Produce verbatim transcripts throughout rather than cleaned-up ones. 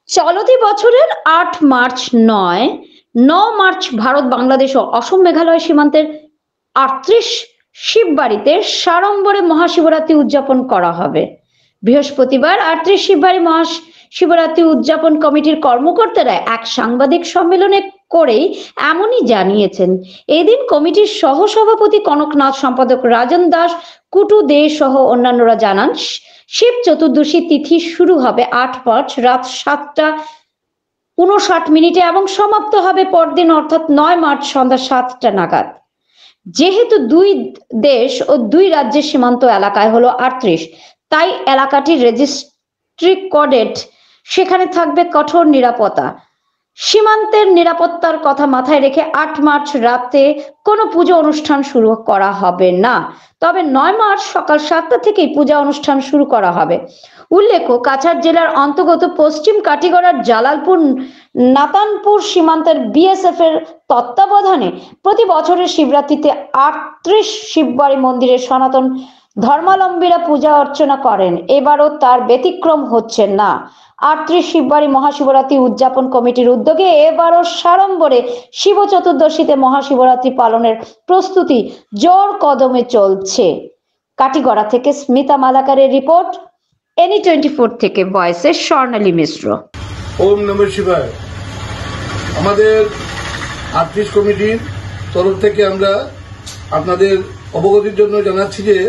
চলতি বছরের আট মার্চ নয় ন মার্চ ভারত বাংলাদেশ ও অসম মেঘালয় সীমান্তের আটত্রিশ শিববাড়িতে সাড়ম্বরে মহাশিবরাত্রি উদযাপন করা হবে। বৃহস্পতিবার আটত্রিশ শিববাড়ি মহাশিবরাত্রি উদযাপন কমিটির কর্মকর্তারা এক সাংবাদিক সম্মেলনে করেই এমনই জানিয়েছেন। এদিন কমিটির সহসভাপতি কনকনাথ, সম্পাদক রাজন দাস, কুটু দে সহ অন্যান্যরা জানান, শিব চতুর্দশী তিথি শুরু হবে আট মার্চ রাত সাতটা উনষাট মিনিটে এবং সমাপ্ত হবে পরদিন অর্থাৎ নয় মার্চ সন্ধ্যা সাতটা নাগাদ। যেহেতু দুই দেশ ও দুই রাজ্যের সীমান্ত এলাকায় হলো আটত্রিশ, তাই এলাকাটি রেজিস্ট্রি কোডেড, সেখানে থাকবে কঠোর নিরাপত্তা। সীমান্তের নিরাপত্তার কথা মাথায় রেখে আট মার্চ রাতে কোনো পূজা অনুষ্ঠান শুরু করা হবে না, তবে নয় মার্চ সকাল সাতটা থেকেই পূজা অনুষ্ঠান শুরু করা হবে। উল্লেখ্য, কাছাড় জেলার অন্তর্গত পশ্চিম কাটিগড়ার জালালপুর নাতানপুর সীমান্তের বিএসএফ এর তত্ত্বাবধানে প্রতি বছরের শিবরাত্রিতে আটত্রিশ শিববাড়ি মন্দিরে সনাতন ধর্মাবলম্বীরা পূজা অর্চনা করেন। এবারও তার ব্যতিক্রম হচ্ছে না। আটত্রিশ শিববাড়ি মহাশিবরাত্রি উদযাপন কমিটির উদ্যোগে এবারও সাড়ম্বরে শিব চতুর্দশীতে মহাশিবরাত্রি পালনের প্রস্তুতি জোর কদমে চলছে। কাটিগড়া থেকে স্মিতা মালাকারের রিপোর্ট, এনি টোয়েন্টি ফোর থেকে ভয়েসের স্বর্ণালী মিশ্র। ওম নমঃ শিবায়। আমাদের আটত্রিশ কমিটির তরফ থেকে আমরা আপনাদের অবগতির জন্য জানাচ্ছি যে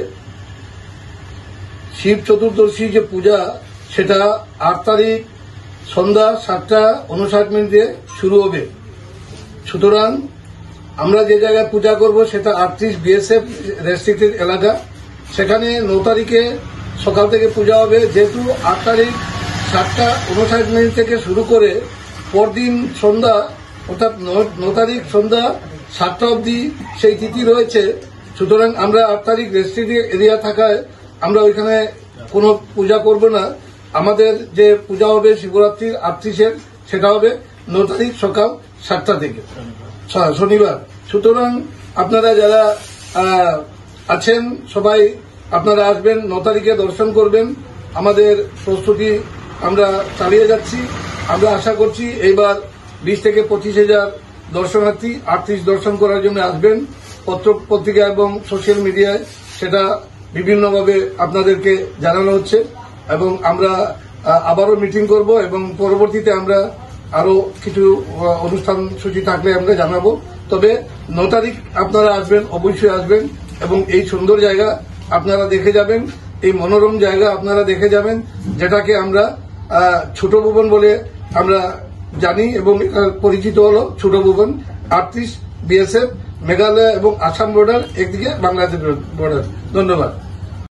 শিব চতুর্দশী যে পূজা, সেটা আট তারিখ সন্ধ্যা সাতটা উনষাট মিনিটে শুরু হবে। সুতরাং আমরা যে জায়গায় পূজা করব সেটা আটত্রিশ বিএসএফ রেস্ট্রিক্টেড এলাকা। সেখানে ন তারিখে সকাল থেকে পূজা হবে। যেহেতু আট তারিখ সাতটা উনষাট মিনিট থেকে শুরু করে পরদিন সন্ধ্যা অর্থাৎ ন তারিখ সন্ধ্যা সাতটা অবধি সেই তিথি রয়েছে। সুতরাং আমরা আট তারিখ রেস্ট্রিক্টেড এরিয়া থাকায় আমরা ওইখানে কোনো পূজা করব না। আমাদের যে পূজা হবে শিবরাত্রির আটত্রিশের, সেটা হবে ন তারিখ সকাল সাতটা থেকে শনিবার। সুতরাং আপনারা যারা আছেন সবাই আপনারা আসবেন, ন তারিখে দর্শন করবেন। আমাদের প্রস্তুতি আমরা চালিয়ে যাচ্ছি। আমরা আশা করছি এইবার বিশ থেকে পঁচিশ হাজার দর্শনার্থী আটত্রিশ দর্শন করার জন্য আসবেন। পত্র পত্রিকা এবং সোশ্যাল মিডিয়ায় সেটা বিভিন্নভাবে আপনাদেরকে জানানো হচ্ছে এবং আমরা আবারও মিটিং করব এবং পরবর্তীতে আমরা আরো কিছু অনুষ্ঠান সূচি থাকলে আমরা জানাবো। তবে ন তারিখ আপনারা আসবেন, অবশ্যই আসবেন এবং এই সুন্দর জায়গা আপনারা দেখে যাবেন, এই মনোরম জায়গা আপনারা দেখে যাবেন, যেটাকে আমরা ছোট ভুবন বলে আমরা জানি এবং এটা পরিচিত হলো ছোট ভুবন। আটত্রিশ বিএসএফ, মেঘালয় এবং আসাম বর্ডার, একদিকে বাংলাদেশ বর্ডার। ধন্যবাদ।